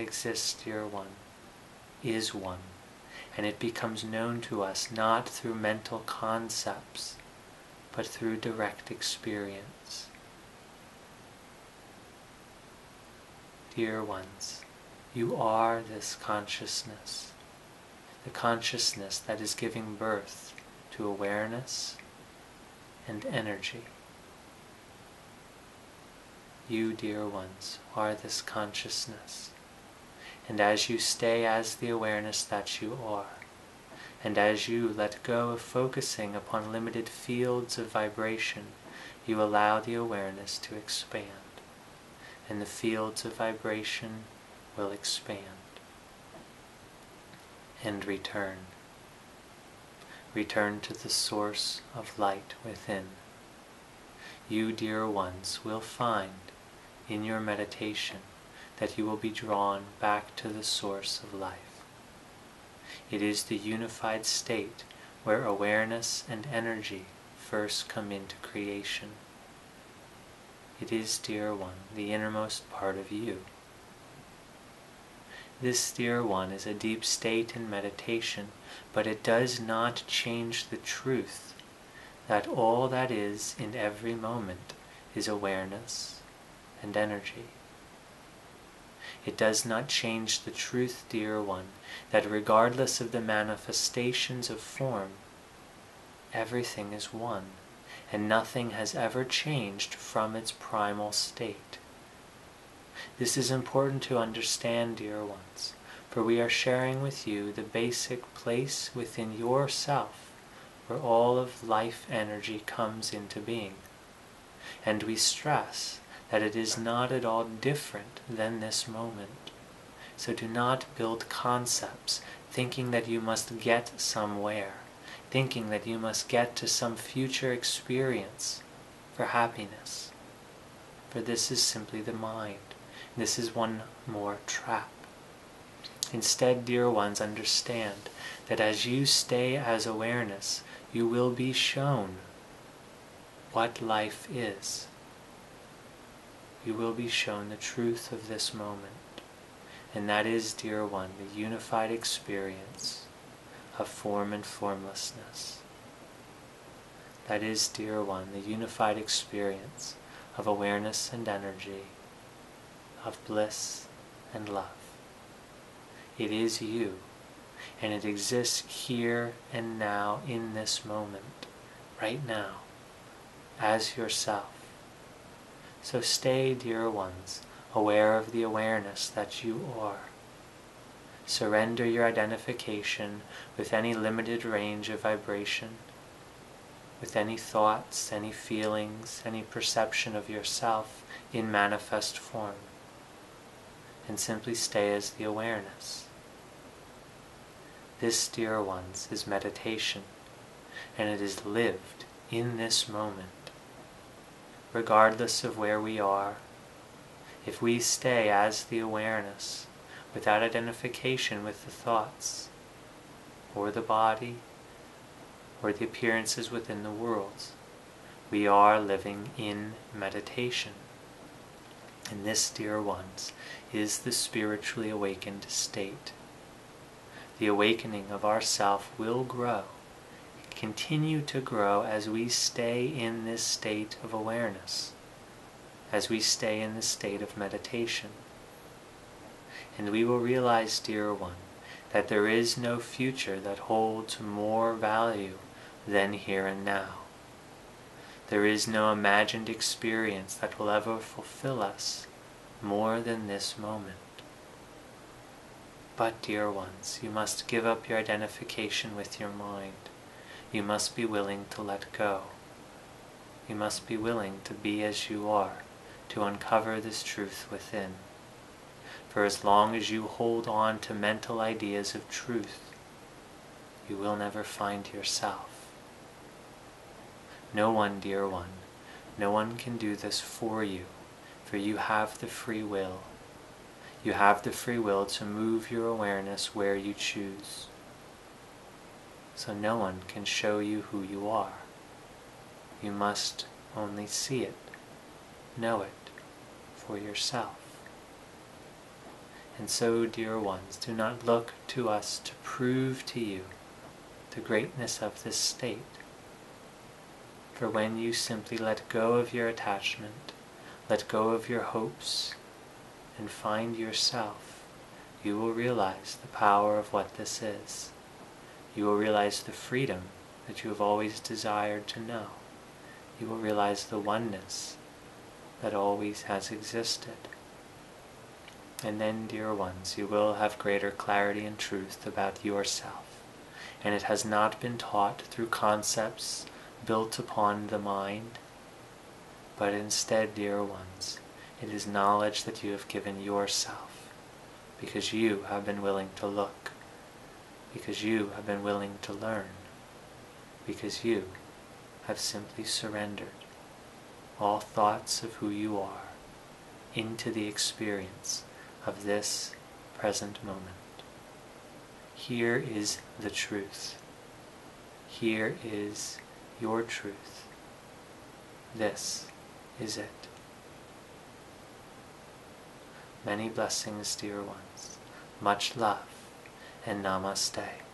exists, dear one, is one, and it becomes known to us not through mental concepts, but through direct experience. Dear ones, you are this consciousness, the consciousness that is giving birth to awareness and energy. You, dear ones, are this consciousness, and as you stay as the awareness that you are, and as you let go of focusing upon limited fields of vibration, you allow the awareness to expand, and the fields of vibration will expand and return. Return to the source of light within. You, dear ones, will find in your meditation that you will be drawn back to the source of life. It is the unified state where awareness and energy first come into creation. It is, dear one, the innermost part of you. This, dear one, is a deep state in meditation, but it does not change the truth that all that is in every moment is awareness and energy. It does not change the truth, dear one, that regardless of the manifestations of form, everything is one, and nothing has ever changed from its primal state. This is important to understand, dear ones, for we are sharing with you the basic place within yourself where all of life energy comes into being. And we stress that it is not at all different than this moment. So do not build concepts thinking that you must get somewhere, thinking that you must get to some future experience for happiness. For this is simply the mind. This is one more trap. Instead, dear ones, understand that as you stay as awareness, you will be shown what life is. You will be shown the truth of this moment. And that is, dear one, the unified experience of form and formlessness. That is, dear one, the unified experience of awareness and energy, of bliss and love. It is you, and it exists here and now in this moment, right now, as yourself. So stay, dear ones, aware of the awareness that you are. Surrender your identification with any limited range of vibration, with any thoughts, any feelings, any perception of yourself in manifest form, and simply stay as the awareness. This, dear ones, is meditation, and it is lived in this moment. Regardless of where we are, if we stay as the awareness, without identification with the thoughts, or the body, or the appearances within the world, we are living in meditation. And this, dear ones, is the spiritually awakened state. The awakening of ourself will grow, continue to grow as we stay in this state of awareness, as we stay in this state of meditation. And we will realize, dear one, that there is no future that holds more value than here and now. There is no imagined experience that will ever fulfill us more than this moment. But, dear ones, you must give up your identification with your mind. You must be willing to let go. You must be willing to be as you are, to uncover this truth within. For as long as you hold on to mental ideas of truth, you will never find yourself. No one, dear one, no one can do this for you, for you have the free will. You have the free will to move your awareness where you choose. So no one can show you who you are. You must only see it, know it for yourself. And so, dear ones, do not look to us to prove to you the greatness of this state. For when you simply let go of your attachment, let go of your hopes, and find yourself, you will realize the power of what this is. You will realize the freedom that you have always desired to know. You will realize the oneness that always has existed. And then, dear ones, you will have greater clarity and truth about yourself. And it has not been taught through concepts built upon the mind, but instead, dear ones, it is knowledge that you have given yourself, because you have been willing to look, because you have been willing to learn, because you have simply surrendered all thoughts of who you are into the experience of this present moment. Here is the truth. Here is your truth. This is it. Many blessings, dear ones. Much love, and namaste.